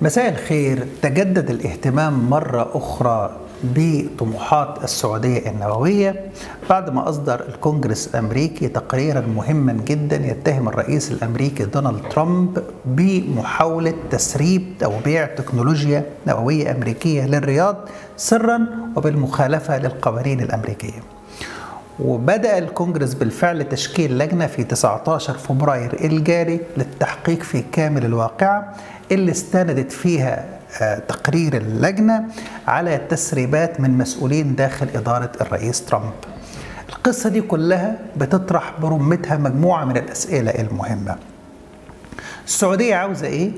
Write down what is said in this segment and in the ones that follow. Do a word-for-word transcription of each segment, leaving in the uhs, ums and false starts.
مساء الخير. تجدد الاهتمام مرة أخرى بطموحات السعودية النووية بعد ما أصدر الكونجرس الأمريكي تقريرا مهما جدا يتهم الرئيس الأمريكي دونالد ترامب بمحاولة تسريب أو بيع تكنولوجيا نووية أمريكية للرياض سرا وبالمخالفة للقوانين الأمريكية. وبدأ الكونجرس بالفعل تشكيل لجنة في تسعة عشر فبراير الجاري للتحقيق في كامل الواقعة اللي استندت فيها تقرير اللجنة على تسريبات من مسؤولين داخل إدارة الرئيس ترامب. القصة دي كلها بتطرح برمتها مجموعة من الأسئلة المهمة. السعودية عاوزة إيه؟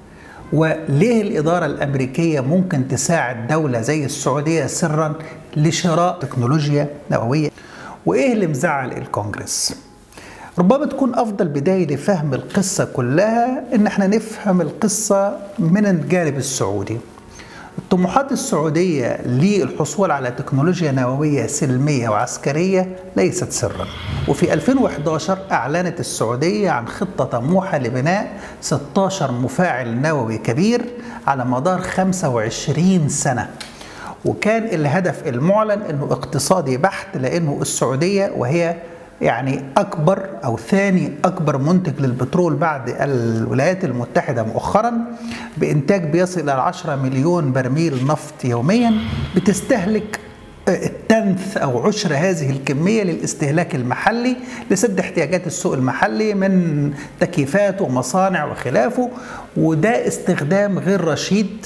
وليه الإدارة الأمريكية ممكن تساعد دولة زي السعودية سرا لشراء تكنولوجيا نووية؟ وإيه اللي مزعل الكونجرس؟ ربما تكون أفضل بداية لفهم القصة كلها إن احنا نفهم القصة من الجانب السعودي. الطموحات السعودية للحصول على تكنولوجيا نووية سلمية وعسكرية ليست سرا، وفي ألفين وإحدى عشر أعلنت السعودية عن خطة طموحة لبناء ستة عشر مفاعل نووي كبير على مدار خمسة وعشرين سنة، وكان الهدف المعلن أنه اقتصادي بحت، لأنه السعودية وهي يعني أكبر أو ثاني أكبر منتج للبترول بعد الولايات المتحدة مؤخرا، بإنتاج بيصل إلى عشرة مليون برميل نفط يوميا، بتستهلك التنث أو عشر هذه الكمية للاستهلاك المحلي لسد احتياجات السوق المحلي من تكييفات ومصانع وخلافه. وده استخدام غير رشيد،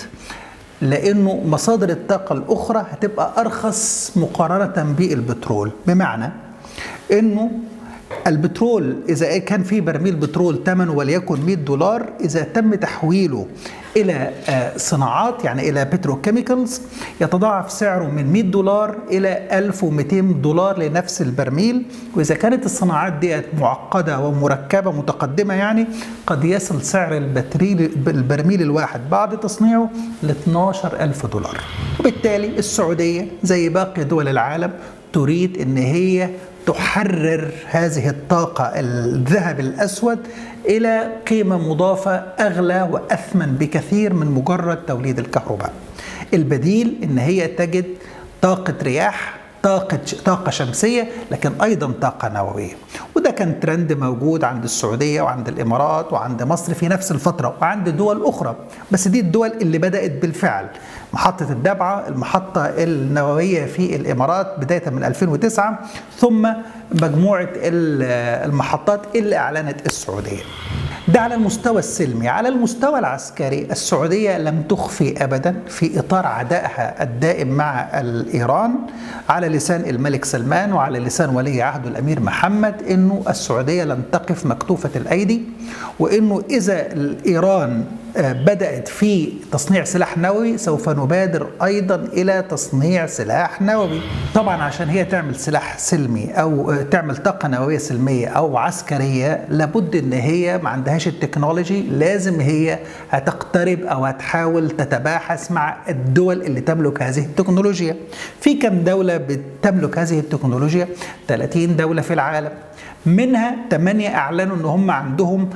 لأنه مصادر الطاقة الأخرى هتبقى أرخص مقارنة بالبترول. بمعنى انه البترول اذا كان في برميل بترول ثمنه وليكن مئة دولار، اذا تم تحويله الى صناعات يعني الى بتروكيميكالز يتضاعف سعره من مئة دولار الى ألف ومئتين دولار لنفس البرميل. واذا كانت الصناعات دي معقده ومركبه متقدمه يعني قد يصل سعر البرميل الواحد بعد تصنيعه ل اثني عشر ألف دولار. وبالتالي السعوديه زي باقي دول العالم تريد ان هي تحرر هذه الطاقة الذهب الأسود إلى قيمة مضافة أغلى وأثمن بكثير من مجرد توليد الكهرباء. البديل إن هي تجد طاقة رياح، طاقة طاقة شمسية، لكن أيضا طاقة نووية. وده كان ترند موجود عند السعودية وعند الإمارات وعند مصر في نفس الفترة وعند دول أخرى، بس دي الدول اللي بدأت بالفعل. محطة الدبعة، المحطة النووية في الإمارات بداية من ألفين وتسعة، ثم مجموعة المحطات اللي أعلنت السعودية. ده على المستوى السلمي. على المستوى العسكري السعودية لم تخفي أبدا في إطار عدائها الدائم مع إيران على لسان الملك سلمان وعلى لسان ولي عهده الأمير محمد أنه السعودية لن تقف مكتوفة الأيدي، وأنه إذا إيران بدأت في تصنيع سلاح نووي سوف نبادر أيضا إلى تصنيع سلاح نووي. طبعا عشان هي تعمل سلاح سلمي أو تعمل طاقة نووية سلمية أو عسكرية لابد إن هي ما عندهاش التكنولوجي، لازم هي هتقترب أو هتحاول تتباحث مع الدول اللي تملك هذه التكنولوجيا. في كم دولة بتملك هذه التكنولوجيا؟ ثلاثين دولة في العالم، منها ثمانية أعلنوا إن هم عندهم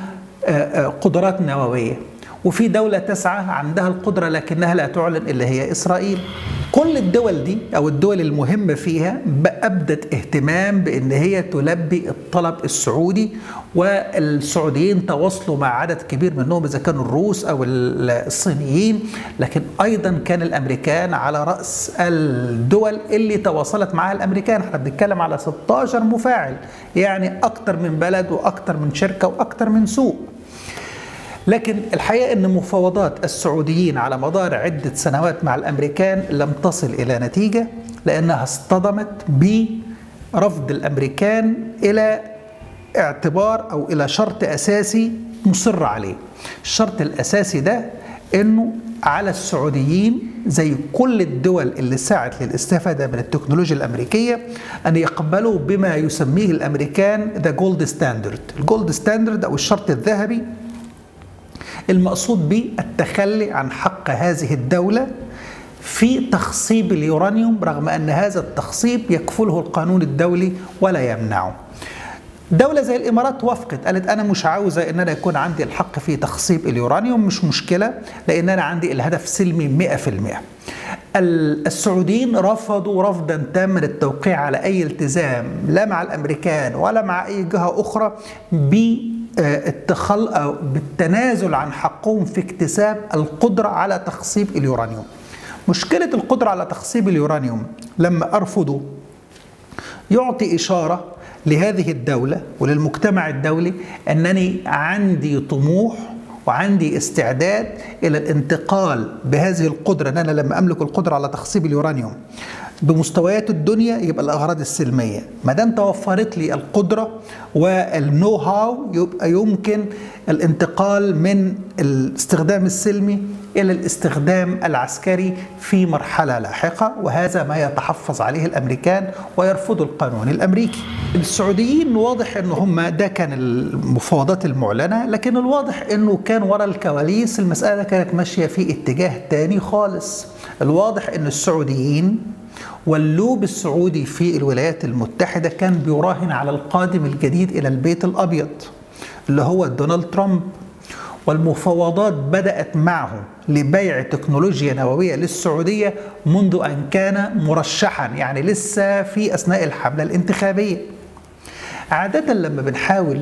قدرات نووية، وفي دولة تسعة عندها القدرة لكنها لا تعلن اللي هي إسرائيل. كل الدول دي أو الدول المهمة فيها أبدت اهتمام بأن هي تلبي الطلب السعودي، والسعوديين تواصلوا مع عدد كبير منهم إذا كانوا الروس أو الصينيين، لكن أيضا كان الأمريكان على رأس الدول اللي تواصلت معها الأمريكان. احنا بنتكلم على ستة عشر مفاعل، يعني أكتر من بلد وأكتر من شركة وأكتر من سوق. لكن الحقيقة أن مفاوضات السعوديين على مدار عدة سنوات مع الأمريكان لم تصل إلى نتيجة، لأنها اصطدمت برفض الأمريكان إلى اعتبار أو إلى شرط أساسي مصر عليه. الشرط الأساسي ده أنه على السعوديين زي كل الدول اللي سعت للاستفادة من التكنولوجيا الأمريكية أن يقبلوا بما يسميه الأمريكان The Gold Standard. الجولد ستاندرد أو الشرط الذهبي المقصود به التخلي عن حق هذه الدولة في تخصيب اليورانيوم، رغم أن هذا التخصيب يكفله القانون الدولي ولا يمنعه. دولة زي الإمارات وافقت، قالت أنا مش عاوزة إن أنا يكون عندي الحق في تخصيب اليورانيوم، مش مشكلة لأن أنا عندي الهدف سلمي مئة في المئة. السعوديين رفضوا رفضا تاما التوقيع على أي التزام لا مع الأمريكان ولا مع أي جهة أخرى بالتخل أو بالتنازل عن حقهم في اكتساب القدرة على تخصيب اليورانيوم. مشكلة القدرة على تخصيب اليورانيوم لما أرفضوا يعطي إشارة لهذه الدولة وللمجتمع الدولي أنني عندي طموح وعندي استعداد إلى الانتقال بهذه القدرة، أن أنا لما أملك القدرة على تخصيب اليورانيوم بمستويات الدنيا يبقى الأغراض السلمية. ما دام توفرت لي القدرة والنو هاو يبقى يمكن الانتقال من الاستخدام السلمي إلى الاستخدام العسكري في مرحلة لاحقة، وهذا ما يتحفظ عليه الأمريكان ويرفض القانون الأمريكي. السعوديين واضح أنه هم ده كان المفاوضات المعلنة، لكن الواضح أنه كان وراء الكواليس المسألة كانت ماشية في اتجاه تاني خالص. الواضح أن السعوديين واللوب السعودي في الولايات المتحدة كان بيراهن على القادم الجديد إلى البيت الأبيض اللي هو دونالد ترامب، والمفاوضات بدأت معه لبيع تكنولوجيا نووية للسعودية منذ أن كان مرشحا، يعني لسه في أثناء الحملة الانتخابية. عادة لما بنحاول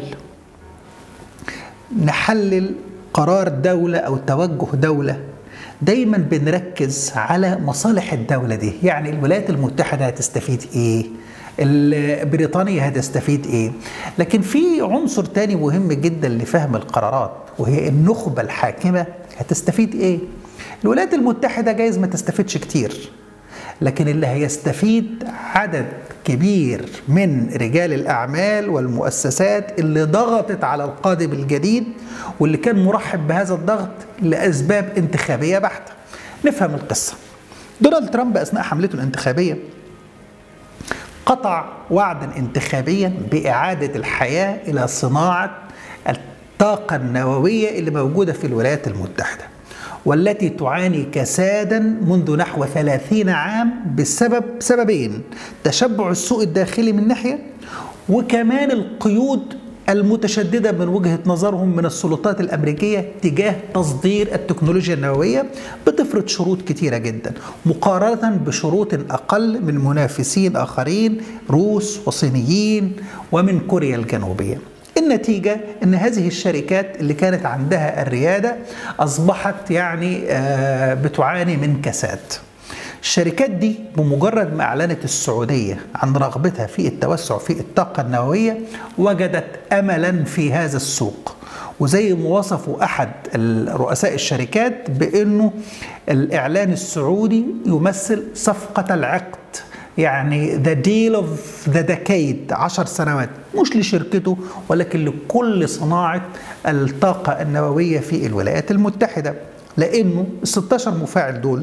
نحلل قرار دولة أو توجه دولة دايما بنركز على مصالح الدولة دي، يعني الولايات المتحدة هتستفيد ايه؟ بريطانيا هتستفيد ايه؟ لكن في عنصر تاني مهم جدا لفهم القرارات، وهي النخبة الحاكمة هتستفيد ايه؟ الولايات المتحدة جايز ما تستفيدش كتير، لكن اللي هيستفيد عدد كبير من رجال الأعمال والمؤسسات اللي ضغطت على القادم الجديد واللي كان مرحب بهذا الضغط لأسباب انتخابية بحتة. نفهم القصة. دونالد ترامب أثناء حملته الانتخابية قطع وعدا انتخابيا بإعادة الحياة إلى صناعة الطاقة النووية اللي موجودة في الولايات المتحدة، والتي تعاني كسادا منذ نحو ثلاثين عام بسبب سببين: تشبع السوق الداخلي من ناحية، وكمان القيود المتشددة من وجهة نظرهم من السلطات الأمريكية تجاه تصدير التكنولوجيا النووية، بتفرض شروط كتيرة جدا مقارنة بشروط أقل من منافسين آخرين روس وصينيين ومن كوريا الجنوبية. النتيجة أن هذه الشركات اللي كانت عندها الريادة أصبحت يعني بتعاني من كساد. الشركات دي بمجرد ما أعلنت السعودية عن رغبتها في التوسع في الطاقة النووية وجدت أملا في هذا السوق، وزي ما وصفوا أحد رؤساء الشركات بأنه الإعلان السعودي يمثل صفقة العقد، يعني the deal of the decade، عشر سنوات، مش لشركته ولكن لكل صناعة الطاقة النووية في الولايات المتحدة، لأنه ال ستاشر مفاعل دول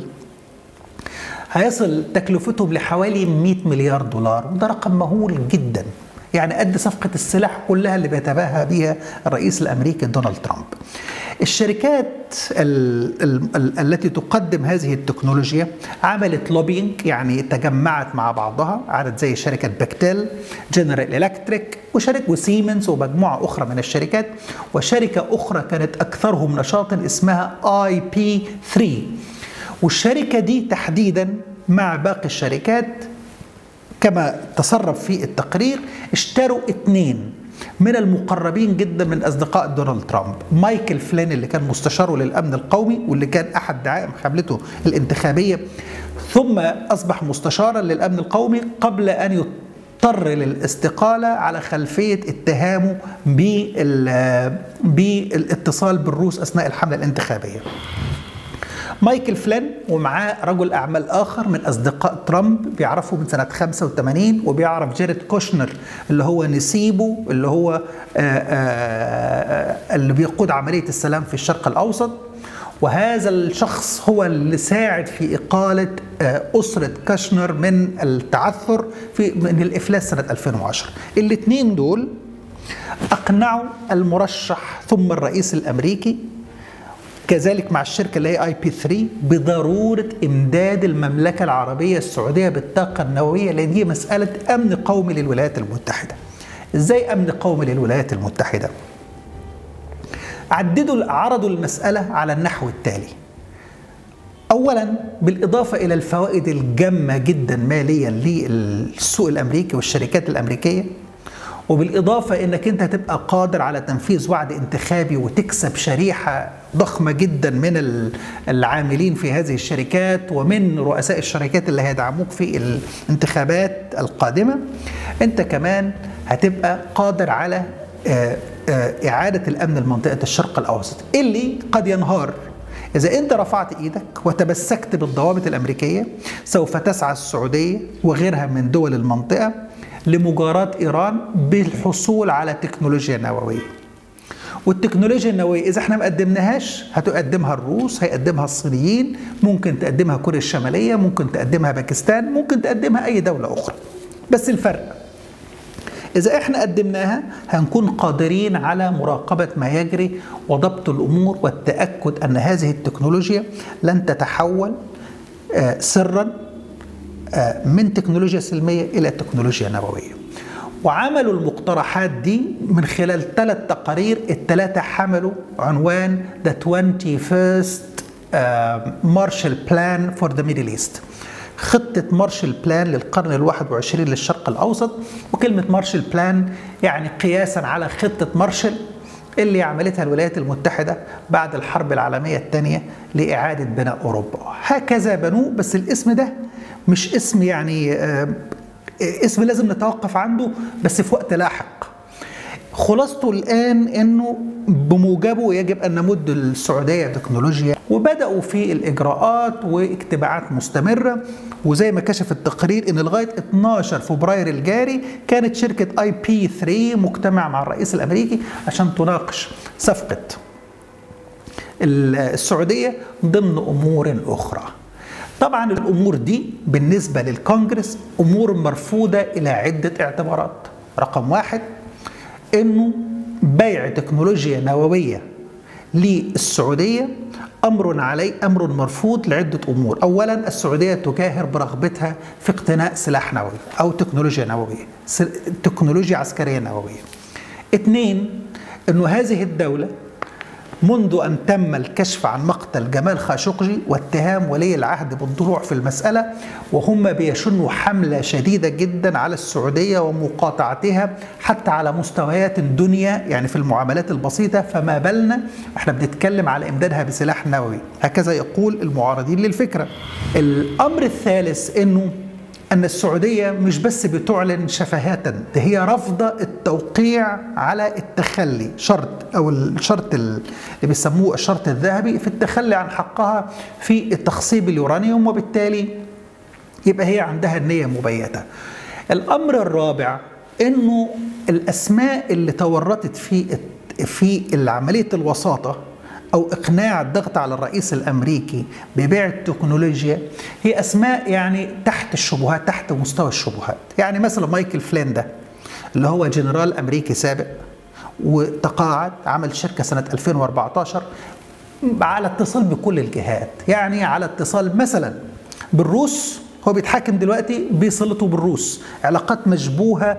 هيصل تكلفتهم لحوالي مئة مليار دولار، وده رقم مهول جدا، يعني قد صفقة السلاح كلها اللي بيتباهى بها الرئيس الأمريكي دونالد ترامب. الشركات ال ال ال التي تقدم هذه التكنولوجيا عملت لوبينج، يعني تجمعت مع بعضها، عدد زي شركة بكتيل، جنرال إلكتريك، وشركة وسيمنز ومجموعة أخرى من الشركات، وشركة أخرى كانت أكثرهم نشاطا اسمها آي بي ثلاثة. والشركة دي تحديدا مع باقي الشركات كما تصرف في التقرير اشتروا اثنين من المقربين جدا من أصدقاء دونالد ترامب: مايكل فلين اللي كان مستشاره للأمن القومي واللي كان أحد دعائم حملته الانتخابية، ثم أصبح مستشارا للأمن القومي قبل أن يضطر للاستقالة على خلفية اتهامه بالاتصال بالروس أثناء الحملة الانتخابية. مايكل فلين ومعاه رجل أعمال آخر من أصدقاء ترامب بيعرفه من سنة خمسة وثمانين، وبيعرف جاريد كوشنر اللي هو نسيبه، اللي هو آآ آآ اللي بيقود عملية السلام في الشرق الأوسط. وهذا الشخص هو اللي ساعد في إقالة أسرة كوشنر من التعثر في من الإفلاس سنة ألفين وعشرة. الاثنين دول أقنعوا المرشح ثم الرئيس الأمريكي، كذلك مع الشركة اللي هي آي بي ثلاثة، بضرورة إمداد المملكة العربية السعودية بالطاقة النووية، لأن هي مسألة أمن قومي للولايات المتحدة. ازاي امن قومي للولايات المتحدة؟ عددوا عرضوا المسألة على النحو التالي. اولا بالاضافة الى الفوائد الجامة جدا ماليا للسوق الامريكي والشركات الامريكية، وبالإضافة إنك أنت هتبقى قادر على تنفيذ وعد انتخابي وتكسب شريحة ضخمة جدا من العاملين في هذه الشركات ومن رؤساء الشركات اللي هيدعموك في الانتخابات القادمة، أنت كمان هتبقى قادر على إعادة الأمن لمنطقة الشرق الأوسط اللي قد ينهار إذا أنت رفعت إيدك وتمسكت بالضوابط الأمريكية. سوف تسعى السعودية وغيرها من دول المنطقة لمجاراة إيران بالحصول على تكنولوجيا نووية، والتكنولوجيا النووية إذا احنا ما قدمناهاش هتقدمها الروس، هيقدمها الصينيين، ممكن تقدمها كوريا الشمالية، ممكن تقدمها باكستان، ممكن تقدمها أي دولة أخرى. بس الفرق إذا احنا قدمناها هنكون قادرين على مراقبة ما يجري وضبط الأمور والتأكد أن هذه التكنولوجيا لن تتحول سرا من تكنولوجيا سلمية إلى تكنولوجيا نووية. وعملوا المقترحات دي من خلال ثلاث تقارير، الثلاثة حملوا عنوان The twenty-first Marshall Plan for the Middle East، خطة مارشال بلان للقرن الواحد وعشرين للشرق الأوسط. وكلمة مارشال بلان يعني قياسا على خطة مارشال اللي عملتها الولايات المتحدة بعد الحرب العالمية الثانية لإعادة بناء أوروبا. هكذا بنوه، بس الاسم ده مش اسم يعني آه اسم لازم نتوقف عنده بس في وقت لاحق. خلاصته الآن أنه بموجبه يجب أن نمد السعودية تكنولوجيا، وبدأوا في الإجراءات واجتماعات مستمرة. وزي ما كشف التقرير أن لغاية اثناشر فبراير الجاري كانت شركة آي بي ثلاثة مجتمع مع الرئيس الأمريكي عشان تناقش صفقة السعودية ضمن أمور أخرى. طبعا الأمور دي بالنسبة للكونجرس أمور مرفوضة إلى عدة اعتبارات. رقم واحد، إنه بيع تكنولوجيا نووية للسعودية أمر عليه أمر مرفوض لعدة أمور. أولا، السعودية تجاهر برغبتها في اقتناء سلاح نووي أو تكنولوجيا نووية، تكنولوجيا عسكرية نووية. اثنين، إنه هذه الدولة منذ أن تم الكشف عن مقتل جمال خاشقجي واتهام ولي العهد بالضلوع في المسألة، وهم بيشنوا حملة شديدة جدا على السعودية ومقاطعتها حتى على مستويات الدنيا، يعني في المعاملات البسيطة، فما بالنا احنا بنتكلم على إمدادها بسلاح نووي. هكذا يقول المعارضين للفكرة. الأمر الثالث إنه أن السعودية مش بس بتعلن شفهاتا، ده هي رافضة التوقيع على التخلي، شرط أو الشرط اللي بيسموه الشرط الذهبي في التخلي عن حقها في التخصيب اليورانيوم، وبالتالي يبقى هي عندها النية مبيتة. الأمر الرابع إنه الأسماء اللي تورطت في في عملية الوساطة أو إقناع الضغط على الرئيس الأمريكي ببيع التكنولوجيا هي أسماء يعني تحت الشبهات، تحت مستوى الشبهات. يعني مثلا مايكل فلين ده اللي هو جنرال أمريكي سابق وتقاعد، عمل شركة سنة ألفين وأربعة عشر على اتصال بكل الجهات، يعني على اتصال مثلا بالروس، هو بيتحاكم دلوقتي بصلته بالروس، علاقات مشبوهة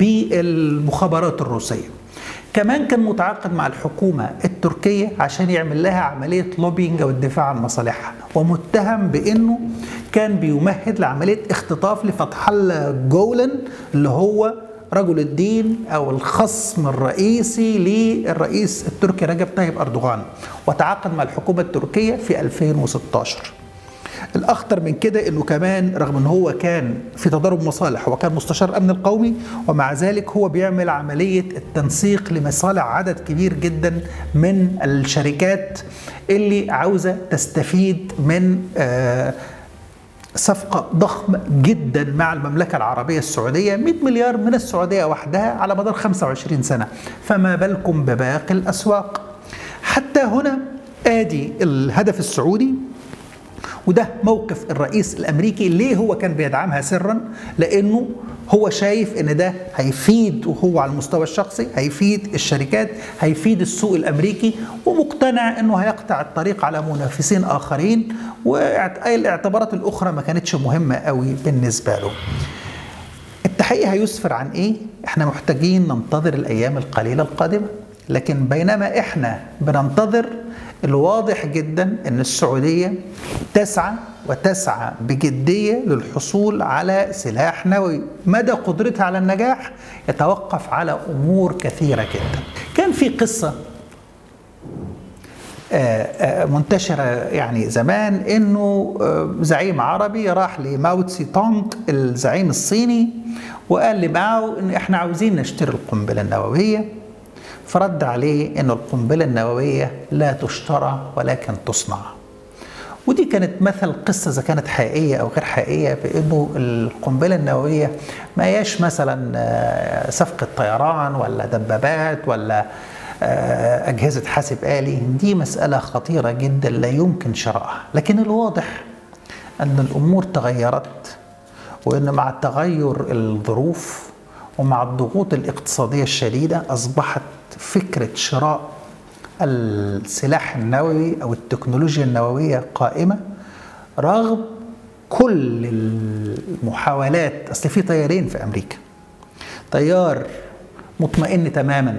بالمخابرات الروسية. كمان كان متعاقد مع الحكومة التركية عشان يعمل لها عملية لوبينج أو الدفاع عن مصالحها، ومتهم بأنه كان بيمهد لعملية اختطاف لفتح الله جولان اللي هو رجل الدين أو الخصم الرئيسي للرئيس التركي رجب طيب أردوغان، وتعاقد مع الحكومة التركية في ألفين وستة عشر. الأخطر من كده إنه كمان رغم إن هو كان في تضارب مصالح، هو كان مستشار الأمن القومي، ومع ذلك هو بيعمل عملية التنسيق لمصالح عدد كبير جدا من الشركات اللي عاوزة تستفيد من آه صفقة ضخمة جدا مع المملكة العربية السعودية، مئة مليار من السعودية وحدها على مدار خمسة وعشرين سنة، فما بالكم بباقي الأسواق. حتى هنا آدي الهدف السعودي، وده موقف الرئيس الأمريكي. ليه هو كان بيدعمها سرا؟ لأنه هو شايف ان ده هيفيد، وهو على المستوى الشخصي هيفيد الشركات، هيفيد السوق الأمريكي، ومقتنع انه هيقطع الطريق على منافسين آخرين، والاعتبارات الأخرى ما كانتش مهمة قوي بالنسبة له. الحقيقة هيسفر عن إيه؟ إحنا محتاجين ننتظر الأيام القليلة القادمة، لكن بينما إحنا بننتظر، الواضح جدا أن السعودية تسعى وتسعى بجدية للحصول على سلاح نووي. مدى قدرتها على النجاح يتوقف على أمور كثيرة جدا. كان في قصة منتشرة يعني زمان، انه زعيم عربي راح لماو تسي تونغ الزعيم الصيني وقال لماو ان احنا عاوزين نشتري القنبلة النووية، فرد عليه ان القنبلة النووية لا تشترى ولكن تصنع. ودي كانت مثل قصة إذا كانت حقيقية أو غير حقيقية، بأنه القنبلة النووية ما هياش مثلا صفقة طيران ولا دبابات ولا أجهزة حاسب آلي. دي مسألة خطيرة جدا لا يمكن شرائها. لكن الواضح أن الأمور تغيرت، وأن مع تغير الظروف ومع الضغوط الاقتصادية الشديدة أصبحت فكرة شراء السلاح النووي أو التكنولوجيا النووية قائمة، رغم كل المحاولات. أصل في تيارين في أمريكا، تيار مطمئن تماما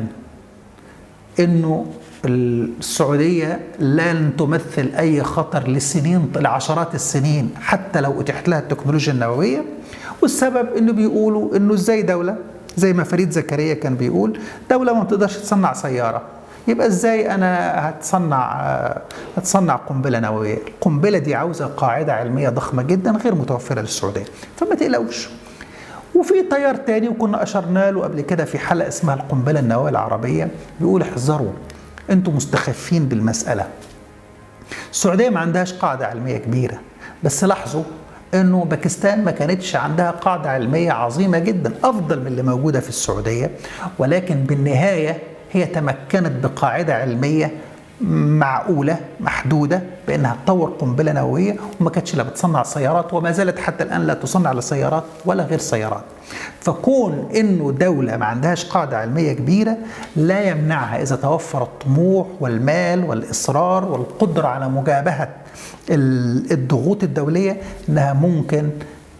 إنه السعودية لن تمثل أي خطر لسنين لعشرات السنين حتى لو أتيحت لها التكنولوجيا النووية. والسبب إنه بيقولوا إنه إزاي دولة زي ما فريد زكريا كان بيقول، دولة ما بتقدرش تصنع سيارة، يبقى إزاي أنا هتصنع هتصنع قنبلة نووية؟ القنبلة دي عاوزة قاعدة علمية ضخمة جدا غير متوفرة للسعودية، فما تقلقوش. وفي تيار تاني وكنا أشرنا له قبل كده في حلقة اسمها القنبلة النووية العربية، بيقول احذروا، انتم مستخفين بالمسألة. السعودية ما عندهاش قاعدة علمية كبيرة، بس لاحظوا انه باكستان ما كانتش عندها قاعدة علمية عظيمة جدا افضل من اللي موجودة في السعودية، ولكن بالنهاية هي تمكنت بقاعدة علمية معقولة محدودة بأنها تطور قنبلة نووية، وما كانتش لا بتصنع سيارات، وما زالت حتى الآن لا تصنع لا سيارات ولا غير سيارات. فكون إنه دولة ما عندهاش قاعدة علمية كبيرة لا يمنعها إذا توفر الطموح والمال والإصرار والقدرة على مجابهة الضغوط الدولية إنها ممكن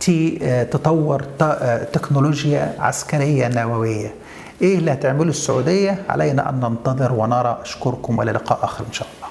تطور تكنولوجيا عسكرية نووية. إيه اللي هتعمله السعودية؟ علينا أن ننتظر ونرى. أشكركم، وإلى لقاء آخر إن شاء الله.